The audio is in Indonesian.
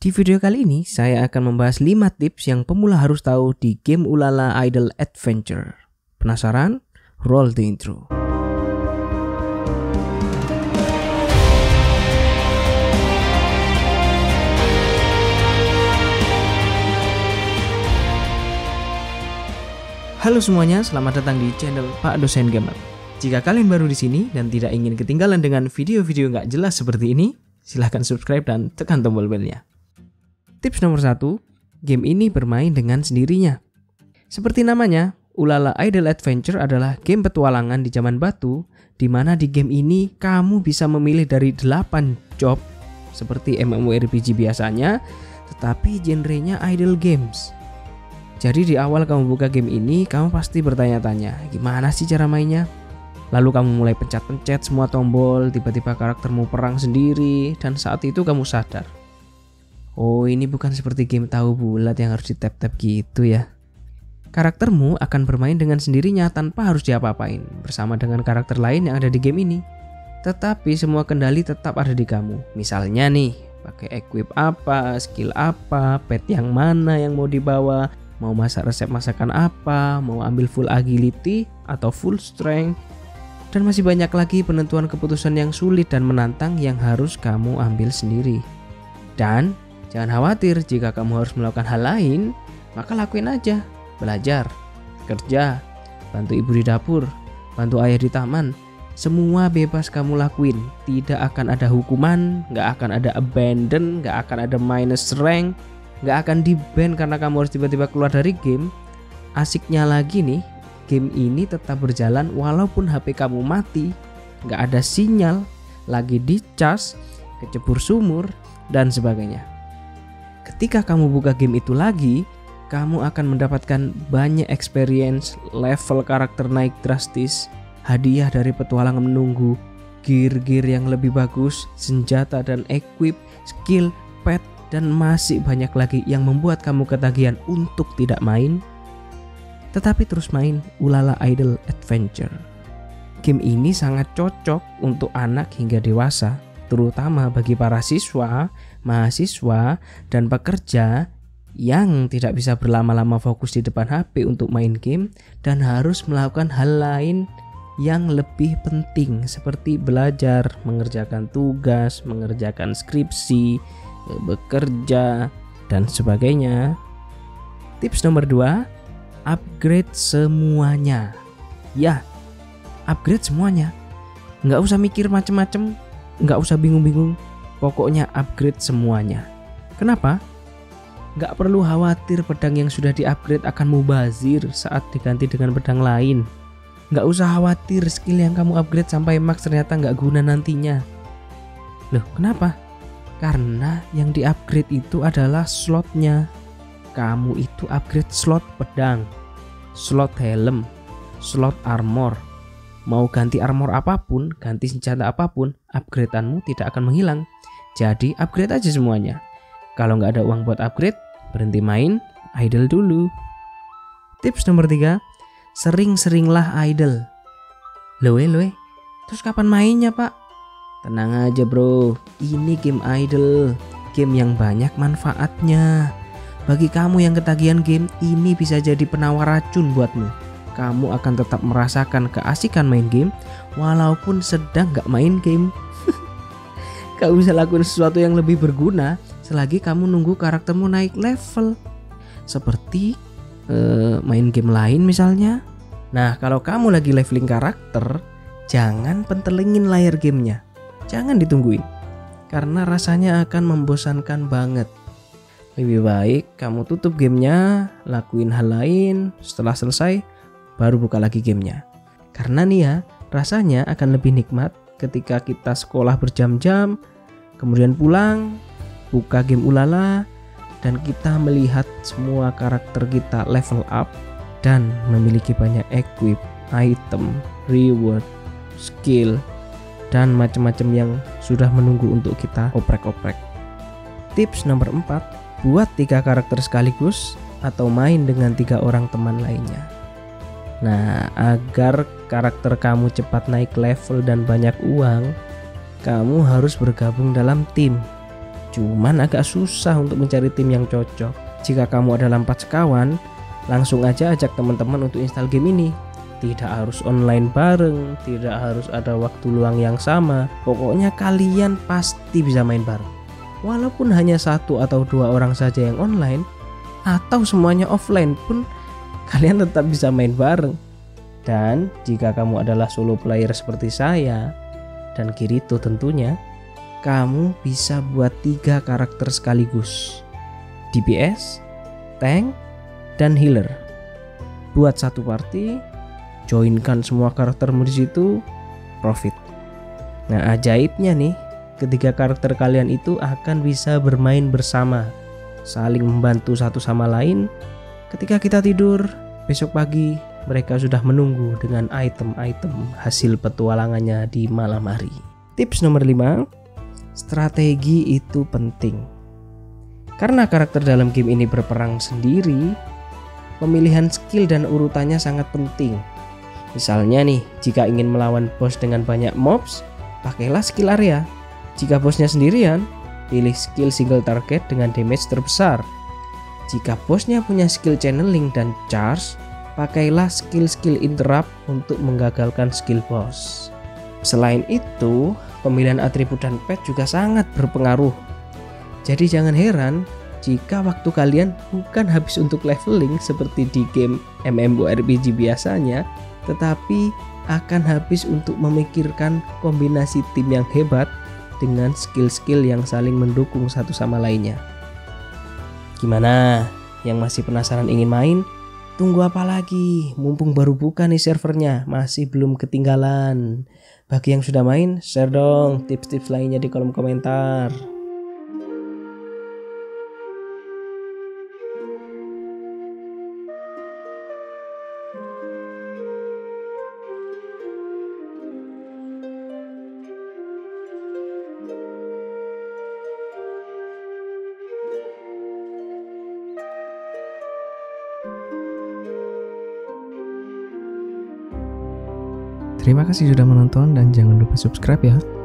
Di video kali ini, saya akan membahas 5 tips yang pemula harus tahu di game Ulala Idle Adventure. Penasaran? Roll the intro. Halo semuanya, selamat datang di channel Pak Dosen Gamer. Jika kalian baru di sini dan tidak ingin ketinggalan dengan video-video nggak jelas seperti ini, silahkan subscribe dan tekan tombol belnya. Tips nomor 1, game ini bermain dengan sendirinya. Seperti namanya, Ulala Idle Adventure adalah game petualangan di zaman batu, di mana di game ini kamu bisa memilih dari 8 job seperti MMORPG biasanya, tetapi genrenya idle games. Jadi di awal kamu buka game ini, kamu pasti bertanya-tanya, gimana sih cara mainnya? Lalu kamu mulai pencet-pencet semua tombol, tiba-tiba karaktermu perang sendiri, dan saat itu kamu sadar, oh, ini bukan seperti game tahu bulat yang harus di-tap-tap gitu ya. Karaktermu akan bermain dengan sendirinya tanpa harus diapa-apain bersama dengan karakter lain yang ada di game ini. Tetapi semua kendali tetap ada di kamu. Misalnya nih, pakai equip apa, skill apa, pet yang mana yang mau dibawa, mau masak resep masakan apa, mau ambil full agility atau full strength, dan masih banyak lagi penentuan keputusan yang sulit dan menantang yang harus kamu ambil sendiri. Dan jangan khawatir jika kamu harus melakukan hal lain, maka lakuin aja. Belajar, kerja, bantu ibu di dapur, bantu ayah di taman. Semua bebas kamu lakuin. Tidak akan ada hukuman, gak akan ada abandon, gak akan ada minus rank, gak akan di-ban karena kamu harus tiba-tiba keluar dari game. Asiknya lagi nih, game ini tetap berjalan walaupun HP kamu mati, gak ada sinyal, lagi dicas, kecebur sumur, dan sebagainya. Ketika kamu buka game itu lagi, kamu akan mendapatkan banyak experience, level karakter naik drastis, hadiah dari petualangan menunggu, gear-gear yang lebih bagus, senjata dan equip, skill, pet, dan masih banyak lagi yang membuat kamu ketagihan untuk tidak main, tetapi terus main Ulala Idle Adventure. Game ini sangat cocok untuk anak hingga dewasa, terutama bagi para siswa, mahasiswa, dan pekerja yang tidak bisa berlama-lama fokus di depan HP untuk main game dan harus melakukan hal lain yang lebih penting seperti belajar, mengerjakan tugas, mengerjakan skripsi, bekerja, dan sebagainya. Tips nomor 2, upgrade semuanya. Ya, upgrade semuanya. Nggak usah mikir macem-macem, nggak usah bingung-bingung, pokoknya upgrade semuanya. Kenapa? Nggak perlu khawatir pedang yang sudah di-upgrade akan mubazir saat diganti dengan pedang lain. Nggak usah khawatir skill yang kamu upgrade sampai max ternyata nggak guna nantinya. Loh, kenapa? Karena yang di-upgrade itu adalah slotnya. Kamu itu upgrade slot pedang, slot helm, slot armor. Mau ganti armor apapun, ganti senjata apapun, upgradeanmu tidak akan menghilang. Jadi upgrade aja semuanya. Kalau nggak ada uang buat upgrade, berhenti main, idle dulu. Tips nomor 3, sering-seringlah idle. Loe, terus kapan mainnya pak? Tenang aja bro, ini game idle, game yang banyak manfaatnya. Bagi kamu yang ketagihan game, ini bisa jadi penawar racun buatmu. Kamu akan tetap merasakan keasikan main game, walaupun sedang nggak main game. Kamu bisa lakukan sesuatu yang lebih berguna selagi kamu nunggu karaktermu naik level, seperti main game lain misalnya. Nah, kalau kamu lagi leveling karakter, jangan pentelingin layar gamenya, jangan ditungguin, karena rasanya akan membosankan banget. Lebih baik kamu tutup gamenya, lakuin hal lain, setelah selesai baru buka lagi gamenya. Karena nih ya, rasanya akan lebih nikmat ketika kita sekolah berjam-jam, kemudian pulang, buka game Ulala, dan kita melihat semua karakter kita level up dan memiliki banyak equip, item, reward, skill, dan macam-macam yang sudah menunggu untuk kita oprek-oprek. Tips nomor 4, buat 3 karakter sekaligus atau main dengan 3 orang teman lainnya. Nah, agar karakter kamu cepat naik level dan banyak uang, kamu harus bergabung dalam tim. Cuman agak susah untuk mencari tim yang cocok. Jika kamu adalah 4 sekawan, langsung aja ajak teman-teman untuk install game ini. Tidak harus online bareng, tidak harus ada waktu luang yang sama. Pokoknya kalian pasti bisa main bareng. Walaupun hanya 1 atau 2 orang saja yang online, atau semuanya offline pun kalian tetap bisa main bareng. Dan jika kamu adalah solo player seperti saya dan Kirito tentunya, kamu bisa buat 3 karakter sekaligus, DPS, tank, dan healer. Buat satu party, joinkan semua karaktermu di situ, profit. Nah, ajaibnya nih, ketiga karakter kalian itu akan bisa bermain bersama, saling membantu satu sama lain. Ketika kita tidur, besok pagi mereka sudah menunggu dengan item-item hasil petualangannya di malam hari. Tips nomor 5, strategi itu penting. Karena karakter dalam game ini berperang sendiri, pemilihan skill dan urutannya sangat penting. Misalnya nih, jika ingin melawan bos dengan banyak mobs, pakailah skill area. Jika bosnya sendirian, pilih skill single target dengan damage terbesar. Jika bosnya punya skill channeling dan charge, pakailah skill interrupt untuk menggagalkan skill boss. Selain itu, pemilihan atribut dan pet juga sangat berpengaruh. Jadi jangan heran jika waktu kalian bukan habis untuk leveling seperti di game MMORPG biasanya, tetapi akan habis untuk memikirkan kombinasi tim yang hebat dengan skill-skill yang saling mendukung satu sama lainnya. Gimana? Yang masih penasaran ingin main? Tunggu apa lagi? Mumpung baru buka nih servernya, masih belum ketinggalan. Bagi yang sudah main, share dong tips-tips lainnya di kolom komentar. Terima kasih sudah menonton dan jangan lupa subscribe ya.